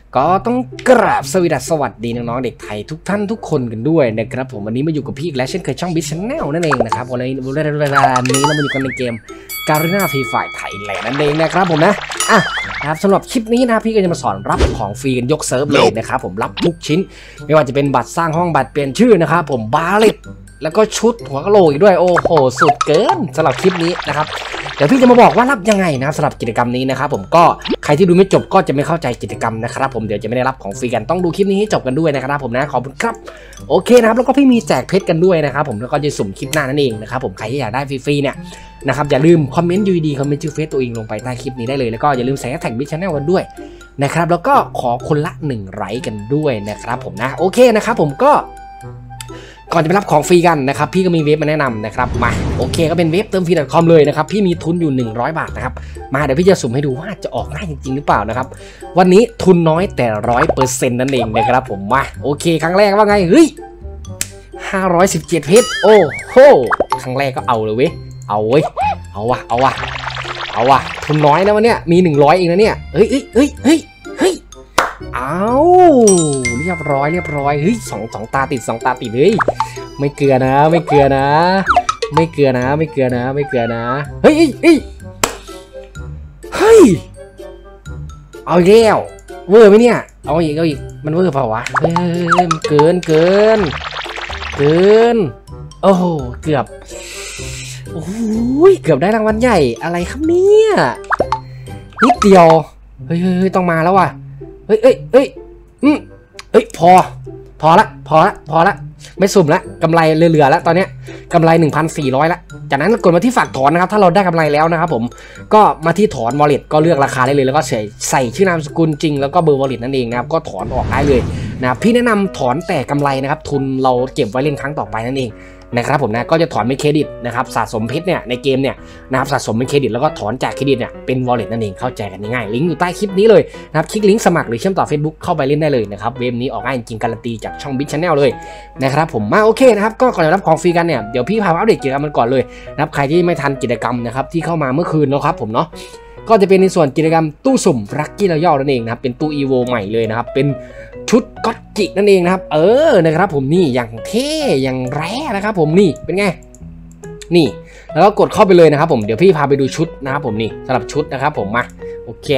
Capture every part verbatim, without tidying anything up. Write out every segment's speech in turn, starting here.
ก็ต้องกราบสวัสดีน้องๆเด็กไทยทุกท่านทุกคนกันด้วยนะครับผมวันนี้มาอยู่กับพี่อีกแล้วเช่นเคยช่อง Bit Channel นั่นเองนะครับวันนี้เวลานี้เรามาอยู่กันในเกมการีนาฟรีไฟร์ไทยแลนด์นั่นเองนะครับผมนะอ่ะนะครับสำหรับคลิปนี้นะพี่ก็จะมาสอนรับของฟรีกันยกเซิร์ฟเลยนะครับผมรับทุกชิ้นไม่ว่าจะเป็นบัตรสร้างห้องบัตรเปลี่ยนชื่อนะครับผมบาเลตแล้วก็ชุดหัวกะโหลกอีกด้วยโอ้โหสุดเกินสำหรับคลิปนี้นะครับเดี๋ยวพี่จะมาบอกว่ารับยังไงนะครับสำหรับกิจกรรมนี้นะครับผมก็ใครที่ดูไม่จบก็จะไม่เข้าใจกิจกรรมนะครับผมเดี๋ยวจะไม่ได้รับของฟรีกันต้องดูคลิปนี้ให้จบกันด้วยนะครับผมนะขอบคุณครับโอเคนะครับแล้วก็พี่มีแจกเพชรกันด้วยนะครับผมแล้วก็จะสุ่มคลิปหน้านั่นเองนะครับผมใครที่อยากได้ฟรีๆเนี่ยนะครับอย่าลืมคอมเมนต์ยูดีคอมเมนต์ชื่อเฟซตัวเองลงไปใต้คลิปนี้ได้เลยแล้วก็อย่าลืมใส่แท็ก Bit Channel กันด้วยนะครับแล้วก็ขอคนละหนึ่งไลค์กันด้วยนะครับผมนะโอเคนะครับผมก็ก่อนจะไปรับของฟรีกันนะครับพี่ก็มีเว็บมาแนะนำนะครับมาโอเคก็เป็นเว็บเติมฟรี .com เลยนะครับพี่มีทุนอยู่หนึ่งร้อยบาทนะครับมาเดี๋ยวพี่จะสุ่มให้ดูว่าจะออกง่ายจริงๆหรือเปล่านะครับวันนี้ทุนน้อยแต่ร้อยเปอร์เซ็นต์นั่นเองนะครับผมมาโอเคครั้งแรกว่าไงเฮ้ยห้าร้อยสิบเจ็ดเพชรโอ้โหครั้งแรกก็เอาเลยเว้ยเอาเว้ยเอาวะเอาวะเอาวะทุนน้อยนะวันเนี้ยมีหนึ่งร้อยเองนะเนี่ยเฮ้ยเฮ้ยเฮ้ยเฮ้ยเฮ้ยเอาเรียบร้อยเรียบร้อยเฮ้ยสองสองตาติดสองตาติดเฮ้ยไม่เกลือนะไม่เกลือนะไม่เกลือนะไม่เกลือนะไม่เกลือนะเฮ้ยเฮ้ยเฮ้ยเอาอีกแล้วเวอร์ไหมเนี่ยเอาอีกเอาอีกมันเวอร์เปล่าวะเฮ้ยเกินเกินเกินโอ้โหเกือบโอ้ยเกือบได้รางวัลใหญ่อะไรครับเนี่ยนิดเดียวเฮ้ยเฮ้ยต้องมาแล้วว่ะเฮ้ยเฮ้ยเฮ้ยอืมเฮ้ยพอพอละพอละพอละไม่สุ่มละกำไรเหลือๆแล้วตอนนี้กำไร หนึ่งพันสี่ร้อย ละจากนั้นกดมาที่ฝากถอนนะครับถ้าเราได้กำไรแล้วนะครับผมก็มาที่ถอน wallet ก็เลือกราคาได้เลยแล้วก็ใส่ใส่ชื่อนามสกุลจริงแล้วก็เบอร์ wallet นั่นเองนะครับก็ถอนออกได้เลยนะพี่แนะนำถอนแต่กำไรนะครับทุนเราเก็บไว้เล่นครั้งต่อไปนั่นเองนะครับผมนะก็จะถอนเป็นเครดิตนะครับสะสมเพชรเนี่ยในเกมเนี่ยนะครับสะสมเป็นเครดิตแล้วก็ถอนจากเครดิตเนี่ยเป็น wallet นั่นเองเข้าใจกันง่ายๆลิงก์อยู่ใต้คลิปนี้เลยนะครับคลิกลิงก์สมัครหรือเชื่อมต่อ Facebook เข้าไปเล่นได้เลยนะครับเว็บนี้ออกง่ายจริงการันตีจากช่อง Bit Channel เลยนะครับผมมาโอเคนะครับก็ก่อนจะรับของฟรีกันเนี่ยเดี๋ยวพี่พาอัปเดตกิจกรรมมันก่อนเลยนะครับใครที่ไม่ทันกิจกรรมนะครับที่เข้ามาเมื่อคืนนะครับผมเนาะก็จะเป็นในส่วนกิจกรรมตู้สุ่มลัคกี้รอยัลนั่นเองนะครับเป็นตู้ อี โว ใหม่เลยนะครับเป็นชุดก็อตจินั่นเองนะครับเออนะครับผมนี่อย่างเท่อย่างแร่นะครับผมนี่เป็นไงนี่แล้วก็กดเข้าไปเลยนะครับผมเดี๋ยวพี่พาไปดูชุดนะครับผมนี่สำหรับชุดนะครับผมมาโอเค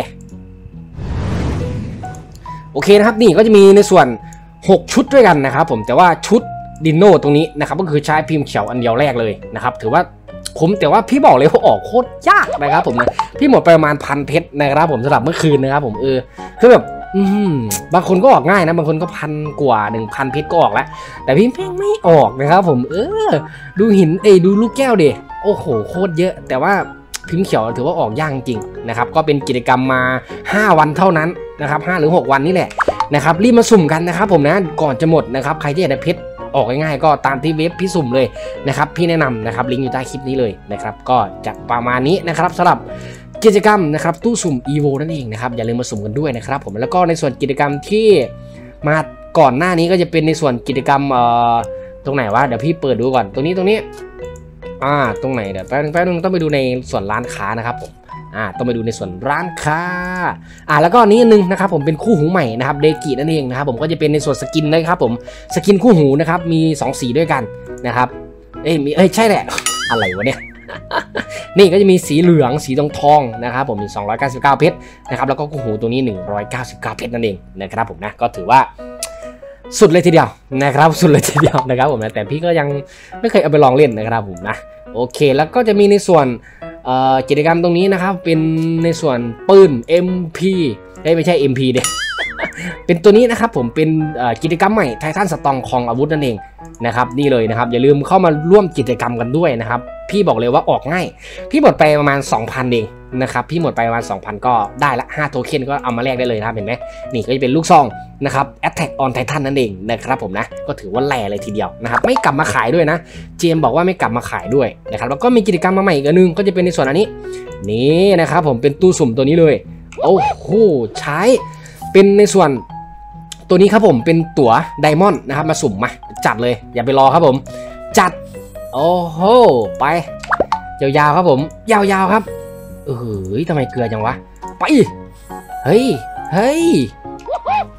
โอเคนะครับนี่ก็จะมีในส่วนหกชุดด้วยกันนะครับผมแต่ว่าชุดดินโนตรงนี้นะครับก็คือใช้พิมพ์เขียวอันเดียวแรกเลยนะครับถือว่าคุ้มแต่ว่าพี่บอกเลยว่าออกโคตรยากนะครับผมนะพี่หมดไปประมาณพันเพชรนะครับผมสำหรับเมื่อคืนนะครับผมเออคือแบบอืมบางคนก็ออกง่ายนะบางคนก็พันกว่าหนึ่งพันเพชรก็ออกแล้วแต่พี่แม่งไม่ออกนะครับผมเออดูหินเอ้ดูลูกแก้วดิโอ้โหโคตรเยอะแต่ว่าพิมพ์เขียวถือว่าออกยากจริงนะครับก็เป็นกิจกรรมมาห้าวันเท่านั้นนะครับห้าหรือหกวันนี่แหละนะครับรีบมาสุ่มกันนะครับผมนะก่อนจะหมดนะครับใครที่อยากได้เพชรออกง่ายๆก็ตามที่เว็บพี่สุ่มเลยนะครับพี่แนะนำนะครับลิงก์อยู่ใต้คลิปนี้เลยนะครับก็จะประมาณนี้นะครับสำหรับกิจกรรมนะครับตู้สุ่ม อี โว นั่นเองนะครับอย่าลืมมาสุ่มกันด้วยนะครับผมแล้วก็ในส่วนกิจกรรมที่มาก่อนหน้านี้ก็จะเป็นในส่วนกิจกรรมเอ่อตรงไหนวะเดี๋ยวพี่เปิดดูก่อนตรงนี้ตรงนี้อ่าตรงไหนเดี๋ยวแป๊บนึงแป๊บนึงต้องไปดูในส่วนร้านค้านะครับผมอ่าต้องไปดูในส่วนร้านค้าอ่าแล้วก็นี้นึงนะครับผมเป็นคู่หูใหม่นะครับเดกินั่นเองนะครับผมก็จะเป็นในส่วนสกินนะครับผมสกินคู่หูนะครับมีสองสีด้วยกันนะครับเอ้ยมีเอ้ยใช่แหละอะไรวะเนี่ยนี่ก็จะมีสีเหลืองสีทองทองนะครับผมมีสองร้อยเก้าสิบเก้าเพชรนะครับแล้วก็คู่หูตัวนี้หนึ่งร้อยเก้าสิบเก้าเพชรนั่นเองนะครับผมนะก็ถือว่าสุดเลยทีเดียวนะครับสุดเลยทีเดียวนะครับผมนะแต่พี่ก็ยังไม่เคยเอาไปลองเล่นนะครับผมนะโอเคแล้วก็จะมีในส่วนกิจกรรมตรงนี้นะครับเป็นในส่วนปืน เอ็ม พี ไม่ใช่ เอ็ม พี เด็กเป็นตัวนี้นะครับผมเป็นกิจกรรมใหม่ไททันสตองคองอาวุธนั่นเองนะครับนี่เลยนะครับอย่าลืมเข้ามาร่วมกิจกรรมกันด้วยนะครับพี่บอกเลยว่าออกง่ายพี่หมดไปประมาณ สองพัน เองนะครับพี่หมดไปประมาณ สองพัน ก็ได้ละห้าโทเค็นก็เอามาแลกได้เลยนะครับเห็นไหมนี่ก็จะเป็นลูกซองนะครับ Attack on Titan นั่นเองนะครับผมนะก็ถือว่าแร่เลยทีเดียวนะครับไม่กลับมาขายด้วยนะเจมบอกว่าไม่กลับมาขายด้วยนะครับแล้วก็มีกิจกรรมมาใหม่อีกอันนึงก็จะเป็นในส่วนอันนี้นี่นะครับผมเป็นตู้สุ่มตัวนี้เลยโอ้โหใช้เป็นในส่วนตัวนี้ครับผมเป็นตั๋วไดมอนด์นะครับมาสุ่มมาจัดเลยอย่าไปรอครับผมจัดโอ้โหไปยาวๆครับผมยาวๆครับเออทำไมเกลือจังวะไปเฮ้ยเฮ้ย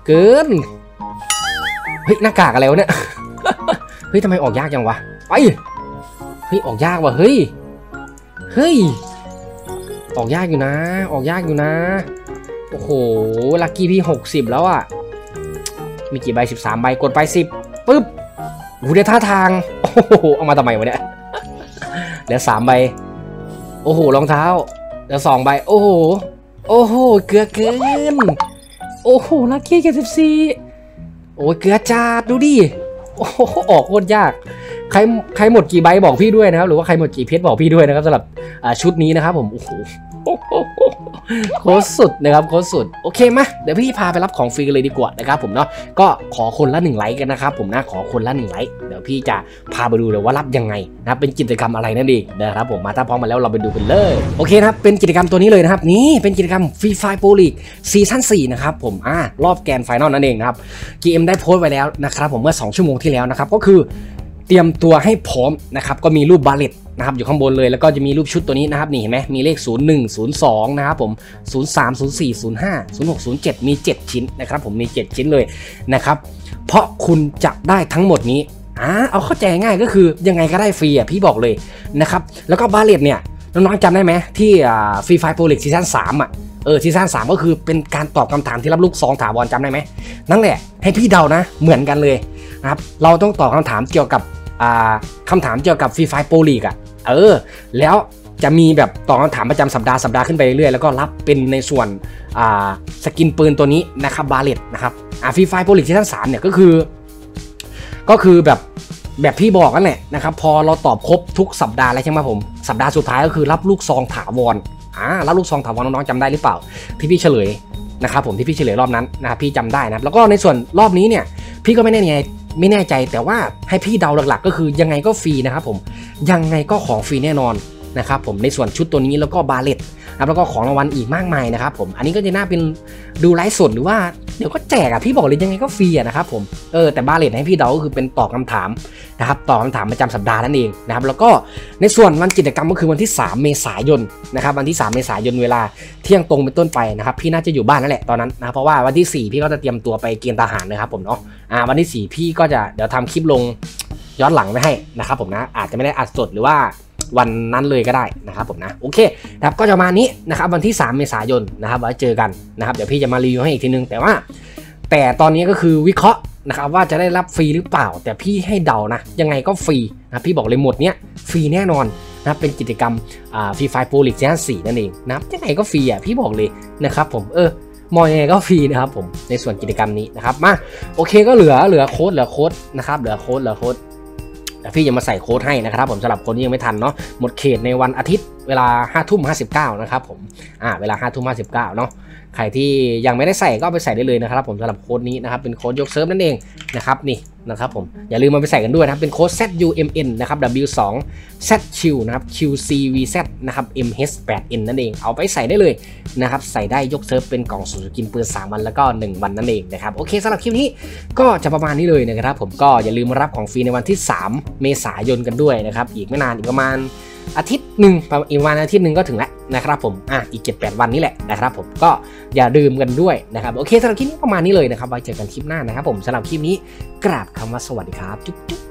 เกินเฮ้ยหน้ากากอะไรวะเนี่ยเฮ้ยทำไมออกยากจังวะไปเฮ้ยออกยากว่ะเฮ้ยเฮ้ยออกยากอยู่นะออกยากอยู่นะโอ้โหลัคกี้พี่หกสิบแล้วอ่ะมีกี่ใบสิบสามใบกดไปสิบปึ๊บหูได้ท่าทางโอ้โหเอามาทำไมวะเนี่ยเหลือสามใบโอ้โหรองเท้าเหลือสองใบโอ้โหโอ้โหเกลือเกินโอ้โหลัคกี้เจ็ดสิบสี่โอ้ยเกลือจัดดูดิโอ้โหออกโคตรยากใครใครหมดกี่ใบบอกพี่ด้วยนะครับหรือว่าใครหมดกี่เพชรบอกพี่ด้วยนะครับสำหรับชุดนี้นะครับผมโอ้โหโคตรสุดนะครับโคตรสุดโอเคมาเดี๋ยวพี่พาไปรับของฟรีกันเลยดีกว่านะครับผมเนาะก็ขอคนละหนึ่งไลค์กันนะครับผมนะขอคนละหนึ่งไลค์เดี๋ยวพี่จะพาไปดูเลยว่ารับยังไงนะเป็นกิจกรรมอะไรนั่นเองนะครับผมมาถ้าพร้อมมาแล้วเราไปดูกันเลยโอเคนะครับเป็นกิจกรรมตัวนี้เลยนะครับนี่เป็นกิจกรรมฟรีไฟโปรลีกซีซั่นสี่นะครับผมอ่ารอบแกรนด์ไฟนอลนั่นเองนะครับ จี เอ็ม ได้โพสต์ไว้แล้วนะครับผมเมื่อสองชั่วโมงที่แล้วนะครับก็คือเตรียมตัวให้พร้อมนะครับก็มีรูปบาเลตนะครับอยู่ข้างบนเลยแล้วก็จะมีรูปชุดตัวนี้นะครับนี่เห็นไหมมีเลขศูนย์ หนึ่ง ศูนย์ สองนะครับผมศูนย์ สาม ศูนย์ สี่ ศูนย์ ห้า ศูนย์ หก ศูนย์ เจ็ดมีเจ็ดชิ้นนะครับผมมีเจ็ดชิ้นเลยนะครับเพราะคุณจะได้ทั้งหมดนี้อ่าเอาเข้าใจง่ายก็คือยังไงก็ได้ฟรีอ่ะพี่บอกเลยนะครับแล้วก็บาเลตเนี่ยน้องๆจำได้ไหมที่ฟรีไฟโปรลีกซีซั่นสามอ่ะเออซีซั่นสามก็คือเป็นการตอบคำถามที่รับลูกซองถาวรจำได้ไหมนั่นแหละให้พี่เดานะเหมือนกันเลยนะครับเราต้องตอบคำถามเกี่ยวกับคำถามเกี่ยวกับฟรีไฟโปรลีกอ่ะเออแล้วจะมีแบบตอบคำถามประจำสัปดาห์สัปดาห์ขึ้นไปเรื่อยๆแล้วก็รับเป็นในส่วนสกินปืนตัวนี้นะครับบาเลตนะครับฟรีไฟโปรลีกซีซั่นสามเนี่ยก็คือก็คือแบบแบบพี่บอกกันแหละนะครับพอเราตอบครบทุกสัปดาห์แล้วใช่ไหมผมสัปดาห์สุดท้ายก็คือรับลูกซองถาวรอ่ารับลูกซองถาวรน้องๆจำได้หรือเปล่าที่พี่เฉลยนะครับผมที่พี่เฉลยรอบนั้นนะครับพี่จำได้นะแล้วก็ในส่วนรอบนี้เนี่ยพี่ก็ไม่แน่ใจไม่แน่ใจแต่ว่าให้พี่เดาหลักๆก็คือยังไงก็ฟรีนะครับผมยังไงก็ของฟรีแน่นอนนะครับผมในส่วนชุดตัวนี้แล้วก็บาเลตแล้วก็ของรางวัลอีกมากมายนะครับผมอันนี้ก็จะน่าเป็นดูไลฟ์สดหรือว่าเดี๋ยวก็แจกอ่ะพี่บอกเลยยังไงก็ฟรีอ่ะนะครับผมเออแต่บาเลตให้พี่เดาก็คือเป็นตอบคำถามนะครับตอบคำถามประจำสัปดาห์นั่นเองนะครับแล้วก็ในส่วนวันกิจกรรมก็คือวันที่สามเมษายนนะครับวันที่สามเมษายนเวลาเที่ยงตรงเป็นต้นไปนะครับพี่น่าจะอยู่บ้านนั่นแหละตอนนั้นนะเพราะว่าวันที่สี่พี่ก็จะเตรียมตัวไปเกณฑ์ทหารนะครับผมเนาะอ่าวันที่สี่พี่ก็จะเดี๋ยวทำคลิปลงย้อนหลังไว้ให้นะครับผมนะอาจจะไม่ได้อัดสดหรือว่าวันนั้นเลยก็ได้นะครับผมนะโอเคนะครับก็จะมานี้นะครับวันที่สามเมษายนนะครับไว้เจอกันนะครับเดี๋ยวพี่จะมารีวิวให้อีกทีนึงแต่ว่าแต่ตอนนี้ก็คือวิเคราะห์นะครับว่าจะได้รับฟรีหรือเปล่าแต่พี่ให้เดานะยังไงก็ฟรีนะพี่บอกเลยหมดเนี้ยฟรีแน่นอนนะเป็นกิจกรรมอ่าฟรีไฟโปรลีกซีซั่นสี่นั่นเองนะครับยังไงก็ฟรีอ่ะพี่บอกเลยนะครับผมเออมองยังไงก็ฟรีนะครับผมในส่วนกิจกรรมนี้นะครับมาโอเคก็เหลือเหลือโค้ดเหลือโค้ดนะครับเหลือโค้ดเหลือโค้ดพี่จะมาใส่โค้ดให้นะครับผมสำหรับคนที่ยังไม่ทันเนาะหมดเขตในวันอาทิตย์เวลาห้าทุ่มห้าสิบเก้านะครับผมอ่าเวลาห้าทุ่มห้าสิบเก้าเนาะใครที่ยังไม่ได้ใส่ก็ไปใส่ได้เลยนะครับผมสำหรับโค้ดนี้นะครับเป็นโค้ดยกเซิร์ฟนั่นเองนะครับนี่นะครับผมอย่าลืมมาไปใส่กันด้วยนะครับเป็นโค้ด แซด ยู เอ็ม เอ็น นะครับ ดับเบิลยู สอง แซด คิว นะครับ คิว ซี วี แซด นะครับ เอ็ม เอช แปด เอ็น นั่นเองเอาไปใส่ได้เลยนะครับใส่ได้ยกเซิร์ฟเป็นกล่องสุ่มสกินปืนสามวันแล้วก็หนึ่งวันนั่นเองนะครับโอเคสำหรับคลิปนี้ก็จะประมาณนี้เลยนะครับผมก็อย่าลืมมารับของฟรีในวันที่สามเมษายนกันด้วยนะครับอีกไม่นานอีกประมาณอาทิตย์หนึ่งอีกวันอาทิตย์หนึ่งก็ถึงแล้วนะครับผมอ่ะอีก เจ็ดแปด วันนี้แหละนะครับผมก็อย่าลืมกันด้วยนะครับโอเคสำหรับคลิปนี้ประมาณนี้เลยนะครับไว้เจอกันคลิปหน้านะครับผมสำหรับคลิปนี้กราบคำว่าสวัสดีครับจุ๊บ